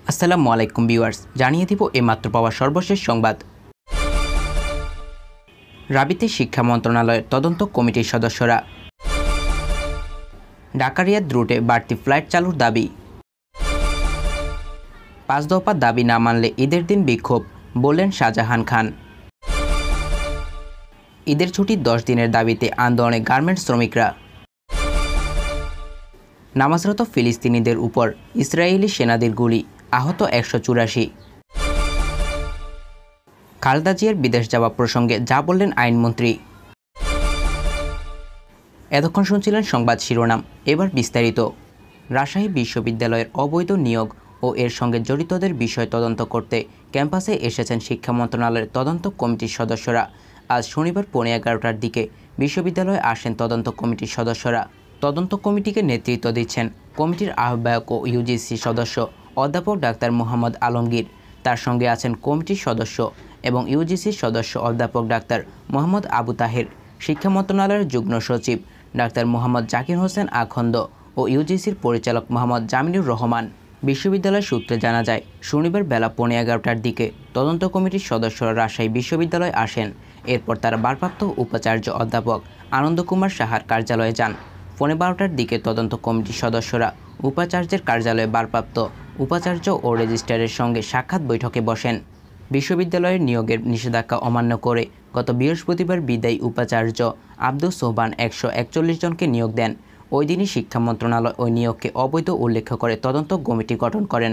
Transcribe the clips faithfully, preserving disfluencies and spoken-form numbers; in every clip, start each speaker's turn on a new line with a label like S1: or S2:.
S1: আসসালামু আলাইকুম ভিউয়ার্স, জানিয়ে দিব এইমাত্র পাওয়া সর্বশেষ সংবাদ। রাবিতে শিক্ষা মন্ত্রণালয়ের তদন্ত কমিটির সদস্যরা। ঢাকা রিয়াদ রুটে বাড়তি ফ্লাইট চালুর দাবি। পাঁচ দফা দাবি না মানলে ঈদের দিন বিক্ষোভ, বললেন শাহজাহান খান। ঈদের ছুটির দশ দিনের দাবিতে আন্দোলনে গার্মেন্টস শ্রমিকরা। নামাজরত ফিলিস্তিনিদের উপর ইসরায়েলি সেনাদের গুলি, আহত একশো চুরাশি। খালেদা জিয়ার বিদেশ যাওয়া প্রসঙ্গে যা বললেন আইনমন্ত্রী। এতক্ষণ শুনছিলেন সংবাদ শিরোনাম, এবার বিস্তারিত। রাজশাহী বিশ্ববিদ্যালয়ের অবৈধ নিয়োগ ও এর সঙ্গে জড়িতদের বিষয় তদন্ত করতে ক্যাম্পাসে এসেছেন শিক্ষা মন্ত্রণালয়ের তদন্ত কমিটির সদস্যরা। আজ শনিবার পৌনে এগারোটার দিকে বিশ্ববিদ্যালয়ে আসেন তদন্ত কমিটির সদস্যরা। তদন্ত কমিটিকে নেতৃত্ব দিচ্ছেন কমিটির আহ্বায়ক ও ইউজিসি সদস্য অধ্যাপক ডাক্তার মোহাম্মদ আলমগীর। তার সঙ্গে আছেন কমিটির সদস্য এবং ইউজিসির সদস্য অধ্যাপক ডাক্তার মোহাম্মদ আবু তাহের, শিক্ষা মন্ত্রণালয়ের যুগ্ম সচিব ডাক্তার মোহাম্মদ জাকির হোসেন আখন্দ ও ইউজিসির পরিচালক মোহাম্মদ জামিনুর রহমান। বিশ্ববিদ্যালয় সূত্রে জানা যায়, শনিবার বেলা পৌনে এগারোটার দিকে তদন্ত কমিটির সদস্যরা রাজশাহী বিশ্ববিদ্যালয়ে আসেন। এরপর তারা ভারপ্রাপ্ত উপাচার্য অধ্যাপক আনন্দ কুমার সাহার কার্যালয়ে যান। পৌনে বারোটার দিকে তদন্ত কমিটির সদস্যরা উপাচার্যের কার্যালয়ে ভারপ্রাপ্ত উপাচার্য ও রেজিস্ট্রারের সঙ্গে সাক্ষাৎ বৈঠকে বসেন। বিশ্ববিদ্যালয়ের নিয়োগের নিষেধাজ্ঞা অমান্য করে গত বৃহস্পতিবার বিদায়ী উপাচার্য আব্দুস সোবহান একশো একচল্লিশ জনকে নিয়োগ দেন। ওই দিনই শিক্ষা মন্ত্রণালয় ওই নিয়োগকে অবৈধ উল্লেখ করে তদন্ত কমিটি গঠন করেন।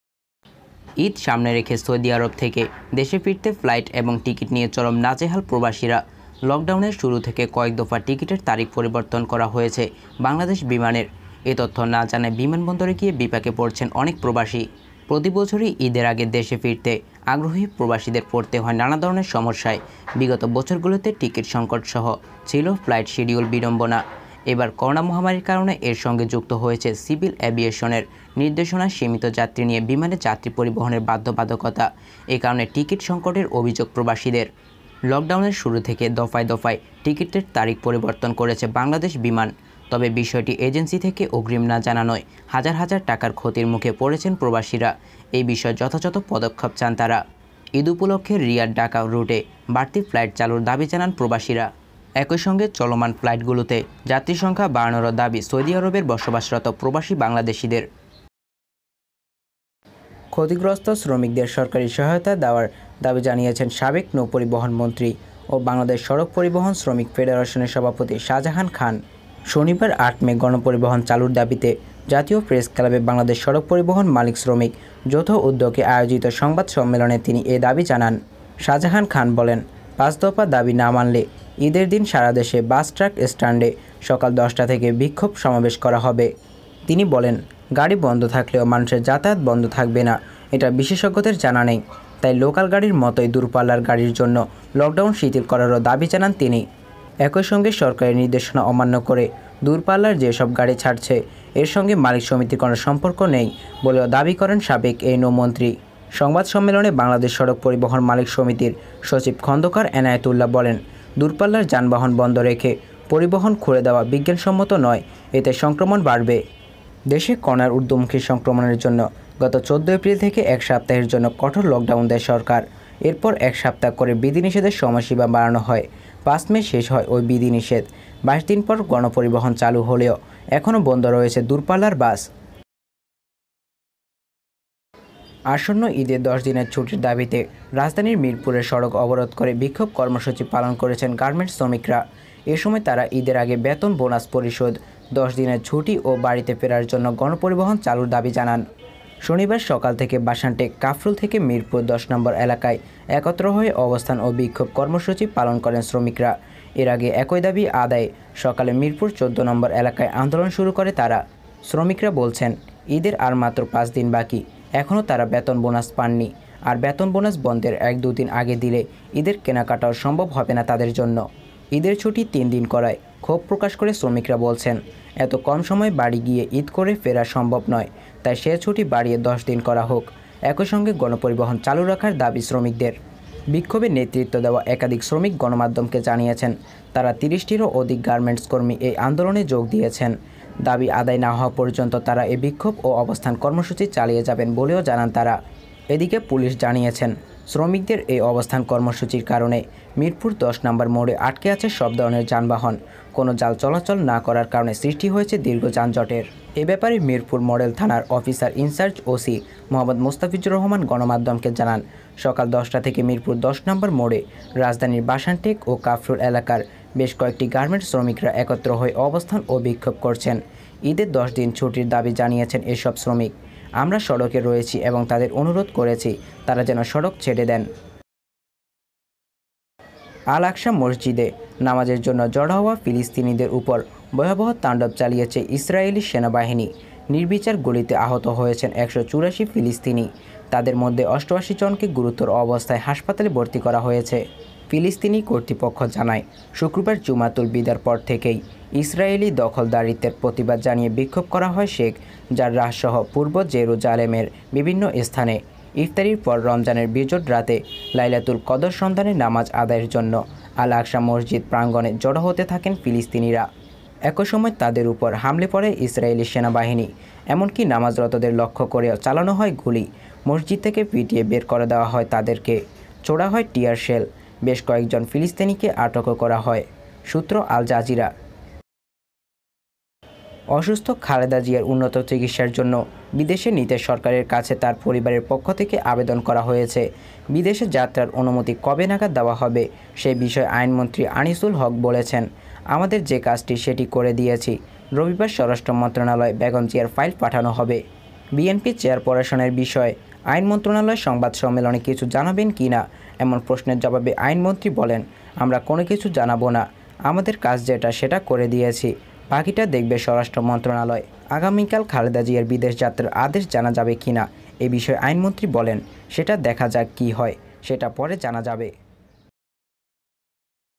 S1: ঈদ সামনে রেখে সৌদি আরব থেকে দেশে ফিরতে ফ্লাইট এবং টিকিট নিয়ে চরম নাজেহাল প্রবাসীরা। লকডাউনের শুরু থেকে কয়েক দফা টিকিটের তারিখ পরিবর্তন করা হয়েছে বাংলাদেশ বিমানের। এ তথ্য না জানায় বিমানবন্দরে গিয়ে বিপাকে পড়ছেন অনেক প্রবাসী। প্রতি বছরই ঈদের আগে দেশে ফিরতে আগ্রহী প্রবাসীদের পড়তে হয় নানা ধরনের সমস্যায়। বিগত বছরগুলোতে টিকিট সংকট সহ ছিল ফ্লাইট শিডিউল বিড়ম্বনা। এবার করোনা মহামারীর কারণে এর সঙ্গে যুক্ত হয়েছে সিভিল অ্যাভিয়েশনের নির্দেশনায় সীমিত যাত্রী নিয়ে বিমানে যাত্রী পরিবহনের বাধ্যবাধকতা। এ কারণে টিকিট সংকটের অভিযোগ প্রবাসীদের। লকডাউনের শুরু থেকে দফায় দফায় টিকিটের তারিখ পরিবর্তন করেছে বাংলাদেশ বিমান। তবে বিষয়টি এজেন্সি থেকে অগ্রিম না জানানোয় হাজার হাজার টাকার ক্ষতির মুখে পড়েছেন প্রবাসীরা। এই বিষয়ে যথাযথ পদক্ষেপ চান তারা। ঈদ উপলক্ষে রিয়াদ ঢাকা রুটে বাড়তি ফ্লাইট চালুর দাবি জানান প্রবাসীরা। একই সঙ্গে চলমান ফ্লাইটগুলোতে যাত্রী সংখ্যা বাড়ানোর দাবি সৌদি আরবের বসবাসরত প্রবাসী বাংলাদেশিদের। ক্ষতিগ্রস্ত শ্রমিকদের সরকারি সহায়তা দেওয়ার দাবি জানিয়েছেন সাবেক নৌপরিবহন মন্ত্রী ও বাংলাদেশ সড়ক পরিবহন শ্রমিক ফেডারেশনের সভাপতি শাহজাহান খান। শনিবার আট মে গণপরিবহন চালুর দাবিতে জাতীয় প্রেস ক্লাবে বাংলাদেশ সড়ক পরিবহন মালিক শ্রমিক যৌথ উদ্যোগে আয়োজিত সংবাদ সম্মেলনে তিনি এ দাবি জানান। শাহজাহান খান বলেন, পাঁচ দফা দাবি না মানলে ঈদের দিন সারা দেশে বাস ট্রাক স্ট্যান্ডে সকাল দশটা থেকে বিক্ষোভ সমাবেশ করা হবে। তিনি বলেন, গাড়ি বন্ধ থাকলেও মানুষের যাতায়াত বন্ধ থাকবে না, এটা বিশেষজ্ঞদের জানা নেই। তাই লোকাল গাড়ির মতোই দূরপাল্লার গাড়ির জন্য লকডাউন শিথিল করারও দাবি জানান তিনি। একই সঙ্গে সরকারি নির্দেশনা অমান্য করে দূরপাল্লার যেসব গাড়ি ছাড়ছে এর সঙ্গে মালিক সমিতির কোনো সম্পর্ক নেই বলেও দাবি করেন সাবেক এই নৌমন্ত্রী। সংবাদ সম্মেলনে বাংলাদেশ সড়ক পরিবহন মালিক সমিতির সচিব খন্দকার এনায়েতুল্লাহ বলেন, দূরপাল্লার যানবাহন বন্ধ রেখে পরিবহন খুলে দেওয়া বিজ্ঞানসম্মত নয়, এতে সংক্রমণ বাড়বে। দেশে করোনার ঊর্ধ্বমুখী সংক্রমণের জন্য গত চোদ্দো এপ্রিল থেকে এক সপ্তাহের জন্য কঠোর লকডাউন দেয় সরকার। এরপর এক সপ্তাহ করে বিধিনিষেধের সময়সীমা বাড়ানো হয়। পাঁচ মে শেষ হয় ওই বিধিনিষেধ। বাইশ দিন পর গণপরিবহন চালু হলেও এখনও বন্ধ রয়েছে দূরপাল্লার বাস। আসন্ন ঈদের দশ দিনের ছুটির দাবিতে রাজধানীর মিরপুরের সড়ক অবরোধ করে বিক্ষোভ কর্মসূচি পালন করেছেন গার্মেন্টস শ্রমিকরা। এ সময় তারা ঈদের আগে বেতন বোনাস পরিশোধ, দশ দিনের ছুটি ও বাড়িতে ফেরার জন্য গণপরিবহন চালুর দাবি জানান। শনিবার সকাল থেকে বাসানটেক কাফরুল থেকে মিরপুর দশ নম্বর এলাকায় একত্র হয়ে অবস্থান ও বিক্ষোভ কর্মসূচি পালন করেন শ্রমিকরা। এর আগে একই দাবি আদায়ে সকালে মিরপুর চোদ্দো নম্বর এলাকায় আন্দোলন শুরু করে তারা। শ্রমিকরা বলছেন, ঈদের আর মাত্র পাঁচ দিন বাকি, এখনও তারা বেতন বোনাস পাননি। আর বেতন বোনাস বন্ধের এক দুদিন আগে দিলে ঈদের কেনাকাটাও সম্ভব হবে না তাদের জন্য। ঈদের ছুটি তিন দিন করায় ক্ষোভ প্রকাশ করে শ্রমিকরা বলছেন, এত কম সময় বাড়ি গিয়ে ঈদ করে ফেরা সম্ভব নয়, তাই সে ছুটি বাড়িয়ে দশ দিন করা হোক। একই সঙ্গে গণপরিবহন চালু রাখার দাবি শ্রমিকদের। বিক্ষোভে নেতৃত্ব দেওয়া একাধিক শ্রমিক গণমাধ্যমকে জানিয়েছেন, তারা তিরিশটিরও অধিক গার্মেন্টস কর্মী এই আন্দোলনে যোগ দিয়েছেন। দাবি আদায় না হওয়া পর্যন্ত তারা এই বিক্ষোভ ও অবস্থান কর্মসূচি চালিয়ে যাবেন বলেও জানান তারা। এদিকে পুলিশ জানিয়েছেন, শ্রমিকদের এই অবস্থান কর্মসূচির কারণে মিরপুর দশ নম্বর মোড়ে আটকে আছে সব ধরনের যানবাহন। কোনো যান চলাচল না করার কারণে সৃষ্টি হয়েছে দীর্ঘ যানজটের। এ ব্যাপারে মিরপুর মডেল থানার officer in charge OC Mohammad Mostafizur Rahman গণমাধ্যমকে জানান, সকাল দশটা থেকে মিরপুর দশ নম্বর মোড়ে রাজধানীর বাসানটেক ও কাফরুল এলাকার বেশ কয়েকটি গার্মেন্টস শ্রমিকরা একত্র হয়ে অবস্থান ও বিক্ষোভ করছেন। ঈদের দশ দিন ছুটির দাবি জানিয়েছেন এসব শ্রমিক। আমরা সড়কে রয়েছি এবং তাদের অনুরোধ করেছি তারা যেন সড়ক ছেড়ে দেন। আল আকসা মসজিদে নামাজের জন্য জড়ো হওয়া ফিলিস্তিনিদের উপর ভয়াবহ তাণ্ডব চালিয়েছে ইসরায়েলি সেনাবাহিনী। নির্বিচার গুলিতে আহত হয়েছেন একশো চুরাশি ফিলিস্তিনি। তাদের মধ্যে অষ্টআশি জনকে গুরুতর অবস্থায় হাসপাতালে ভর্তি করা হয়েছে। ফিলিস্তিনি কর্তৃপক্ষ জানায়, শুক্রবার জুমাতুল বিদার পর থেকেই ইসরায়েলি দখলদারিত্বের প্রতিবাদ জানিয়ে বিক্ষোভ করা হয় শেখ জাররাহ সহ পূর্ব জেরুজালেমের বিভিন্ন স্থানে। ইফতারির পর রমজানের বিজোড় রাতে লাইলাতুল কদর সন্ধানে নামাজ আদায়ের জন্য আল আকসা মসজিদ প্রাঙ্গণে জড়ো হতে থাকেন ফিলিস্তিনিরা। একই সময় তাদের উপর হামলে পড়ে ইসরায়েলি সেনাবাহিনী। এমনকি নামাজরতদের লক্ষ্য করে চালানো হয় গুলি। মসজিদ থেকে পিটিয়ে বের করে দেওয়া হয় তাদেরকে। ছোড়া হয় টিয়ার শেল। বেশ কয়েকজন ফিলিস্তিনিকে আটকও করা হয়। সূত্র আল জাজিরা। অসুস্থ খালেদা জিয়ার উন্নত চিকিৎসার জন্য বিদেশে নিতে সরকারের কাছে তার পরিবারের পক্ষ থেকে আবেদন করা হয়েছে। বিদেশে যাত্রার অনুমতি কবে নাগাদ দেওয়া হবে সে বিষয়ে আইনমন্ত্রী আনিসুল হক বলেছেন, আমাদের যে কাজটি সেটি করে দিয়েছি। রবিবার স্বরাষ্ট্র মন্ত্রণালয়ে বেগম জিয়ার ফাইল পাঠানো হবে। বিএনপি চেয়ারপারসনের বিষয়ে আইন মন্ত্রণালয় সংবাদ সম্মেলনে কিছু জানাবেন কি না এমন প্রশ্নের জবাবে আইনমন্ত্রী বলেন, আমরা কোনো কিছু জানাবো না। আমাদের কাজ যেটা সেটা করে দিয়েছি, বাকিটা দেখবে স্বরাষ্ট্র মন্ত্রণালয়। আগামীকাল খালেদা জিয়ার বিদেশ যাত্রার আদেশ জানা যাবে কিনা এ বিষয়ে আইনমন্ত্রী বলেন, সেটা দেখা যাক কি হয়, সেটা পরে জানা যাবে।